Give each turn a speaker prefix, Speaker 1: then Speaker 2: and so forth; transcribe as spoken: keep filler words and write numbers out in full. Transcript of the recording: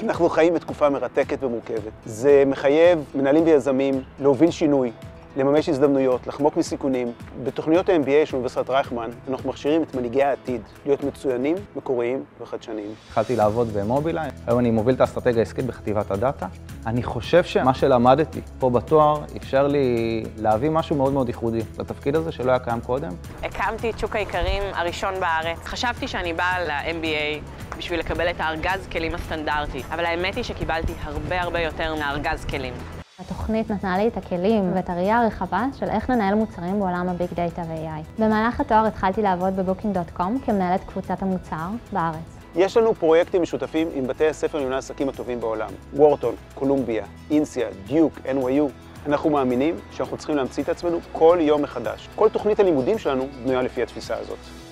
Speaker 1: אנחנו חיים בתקופה מרתקת ומורכבת. זה מחייב מנהלים ויזמים להוביל שינוי, לממש הזדמנויות, לחמוק מסיכונים. בתוכניות ה-אם בי איי של אוניברסיטת רייכמן אנחנו מכשירים את מנהיגי העתיד להיות מצוינים, מקוריים וחדשניים.
Speaker 2: התחלתי לעבוד במובילאיי, היום אני מוביל את האסטרטגיה העסקית בחטיבת הדאטה. אני חושב שמה שלמדתי פה בתואר אפשר לי להביא משהו מאוד מאוד ייחודי לתפקיד הזה שלא היה קיים קודם.
Speaker 3: הקמתי את שוק האיכרים הראשון בארץ. חשבתי שאני באה ל-אם בי איי בשביל לקבל את הארגז כלים הסטנדרטי, אבל האמת היא שקיבלתי הרבה הרבה יותר מארגז כלים.
Speaker 4: התוכנית נתנה לי את הכלים ואת הראייה הרחבה של איך לנהל מוצרים בעולם הביג דאטה ו-איי איי. במהלך התואר התחלתי לעבוד בבוקינג דוט קום כמנהלת קבוצת המוצר בארץ.
Speaker 1: יש לנו פרויקטים משותפים עם בתי הספר למנהל עסקים הטובים בעולם. וורטון, קולומביה, אינסיה, דיוק, אן וואי יו. אנחנו מאמינים שאנחנו צריכים להמציא את עצמנו כל יום מחדש. כל תוכנית הלימודים שלנו בנויה לפי התפיסה הזאת.